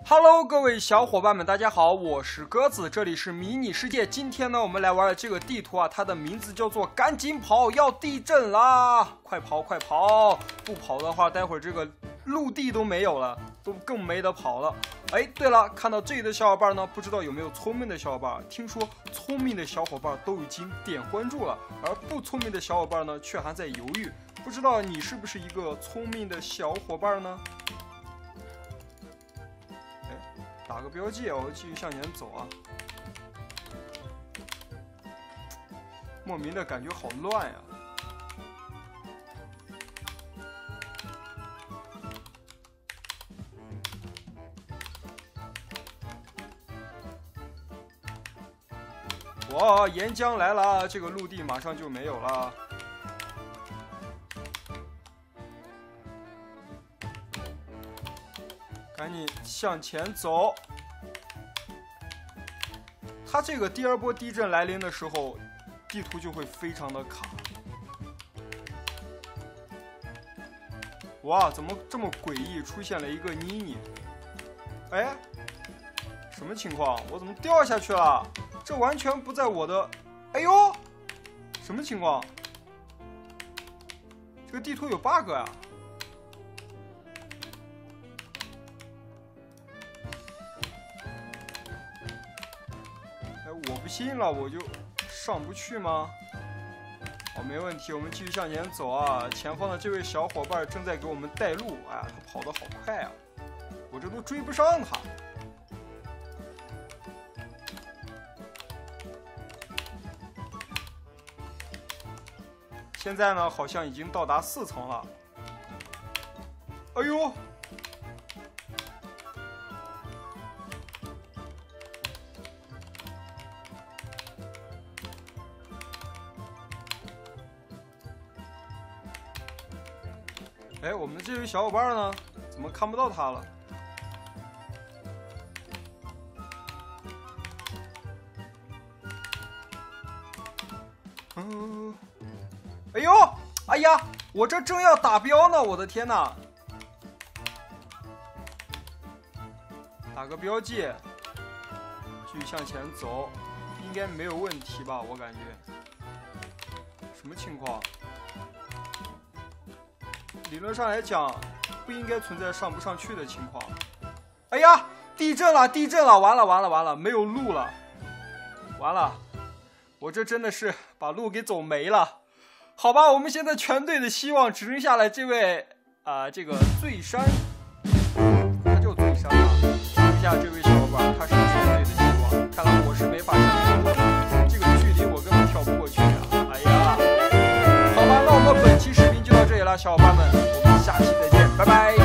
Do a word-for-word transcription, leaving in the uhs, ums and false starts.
Hello， 各位小伙伴们，大家好，我是鸽子，这里是迷你世界。今天呢，我们来玩的这个地图啊，它的名字叫做“赶紧跑，要地震啦！快跑，快跑！不跑的话，待会儿这个陆地都没有了，都更没得跑了。哎，对了，看到这里的小伙伴呢，不知道有没有聪明的小伙伴？听说聪明的小伙伴都已经点关注了，而不聪明的小伙伴呢，却还在犹豫。不知道你是不是一个聪明的小伙伴呢？打个标记，我继续向前走啊！莫名的感觉好乱呀！哇，岩浆来了，这个陆地马上就没有了。赶紧向前走。它这个第二波地震来临的时候，地图就会非常的卡。哇，怎么这么诡异？出现了一个妮妮。哎，什么情况？我怎么掉下去了？这完全不在我的……哎呦，什么情况？这个地图有 bug 呀！我不信了，我就上不去吗？哦，没问题，我们继续向前走啊！前方的这位小伙伴正在给我们带路，哎呀，他跑得好快啊，我这都追不上他。现在呢，好像已经到达四层了。哎呦！哎，我们这位小伙伴呢？怎么看不到他了？嗯，哎呦，哎呀，我这正要打标呢，我的天哪！打个标记，继续向前走，应该没有问题吧？我感觉。什么情况？理论上来讲，不应该存在上不上去的情况。哎呀，地震了，地震了！完了，完了，完了，没有路了，完了，我这真的是把路给走没了。好吧，我们现在全队的希望只剩下了这位啊、呃，这个醉山，他叫醉山吧？剩下这位小伙伴，他是全队的希望。看来我是没法上去，这个距离我根本跳不过去啊！哎呀，好吧，那我们本期视频就到这里了，小伙伴们，我们下期再见，拜拜。